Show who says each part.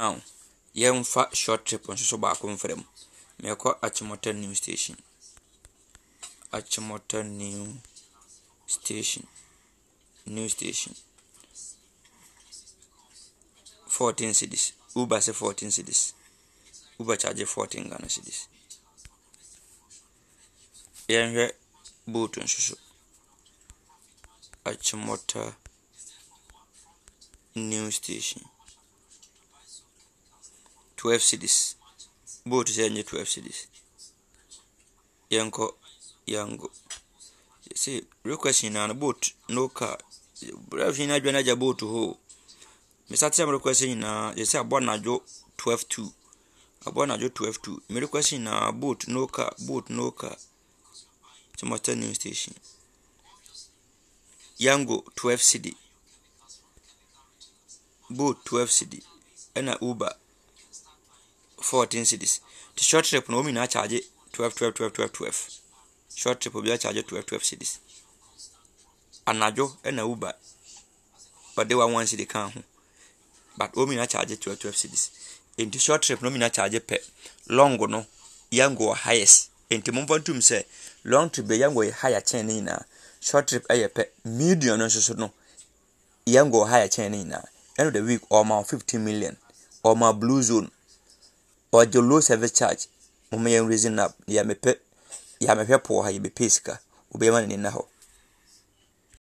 Speaker 1: Now, young fat short trip on so back home for them. Me call Achimota New Station. Achimota New Station. New Station. 14 cities. Uber say 14 cities. Uber charge 14 Ghana cities. Young boat on so. Achimota New Station. 12 cities. Boat is only 12 cities. Yango. You see, requesting on a boat, no car. Brave in a boat to hold. Mr. Sam requesting, you say, Bonajo 12-2. A Bonajo 12-2. Me requesting a boat, no car, no car. To my new station. Yango 12 city. Boat 12 city. And a Uber 14 cities. The short trip no me na charge 12. Short trip will be charge 12 cities. Anajo and a Uber. But they were one city can. But me na charge 12 cities. In the short trip no me na charge pe. Long no Yango highest. In the momentum say long trip the Yango higher chain in na. Short trip a pe medium no so no. Yango higher chain in na. End of the week or my 15 million or my blue zone. Or the low service charge. Reason up, ya me pe poor, you be pesca, obey man in the ho.